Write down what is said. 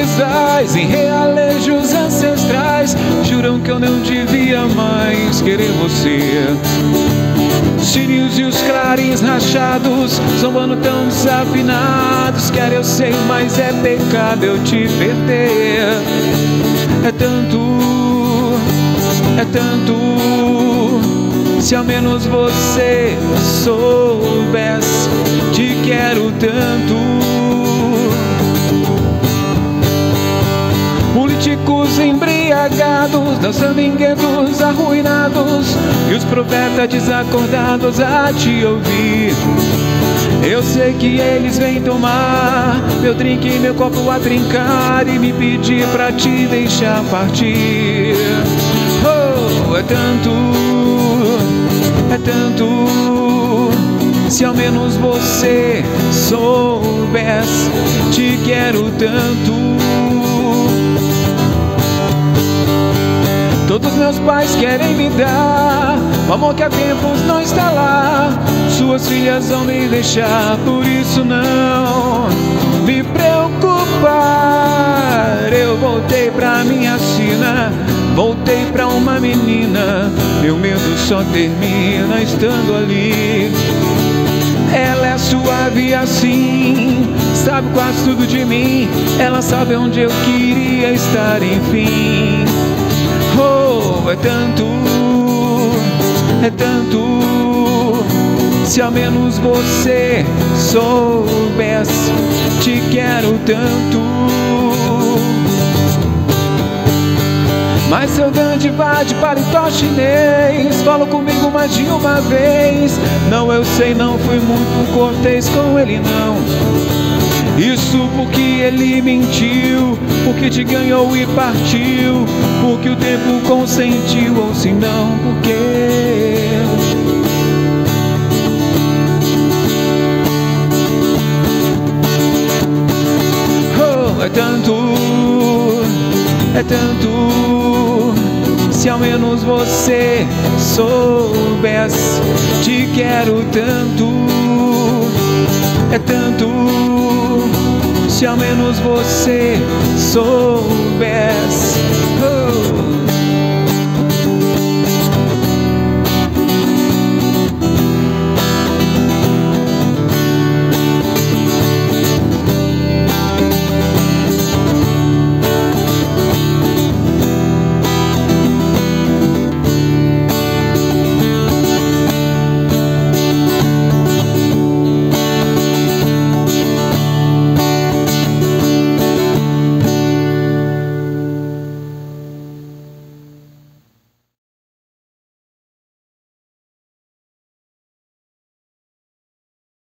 trisais, em realejos ancestrais, juram que eu não devia mais querer você. Sírios e os clarins rachados, zombando tão desafinados. Quer eu sei, mas é pecado eu te perder. É tanto, se ao menos você soubesse, te quero tanto. Políticos embriagados, dançando em guetos arruinados, e os profetas desacordados a te ouvir. Eu sei que eles vêm tomar meu drink e meu copo a trincar e me pedir pra te deixar partir. Oh, é tanto, se ao menos você soubesse, te quero tanto. Todos meus pais querem me dar o amor que há tempos não está lá. Suas filhas vão me deixar, por isso não me preocupar. Eu voltei pra minha sina, voltei pra uma menina. Meu medo só termina estando ali. Ela é suave assim, sabe quase tudo de mim. Ela sabe onde eu queria estar, enfim. Oh, é tanto, se ao menos você soubesse, te quero tanto. Mas seu Dandiva de paletó chinês falou comigo mais de uma vez. Não, eu sei, não fui muito cortês com ele não. Isso porque ele mentiu, porque te ganhou e partiu, porque o tempo consentiu, ou se não, porque oh, é tanto, se ao menos você soubesse, te quero tanto. É tanto, se ao menos você soubesse. Oh.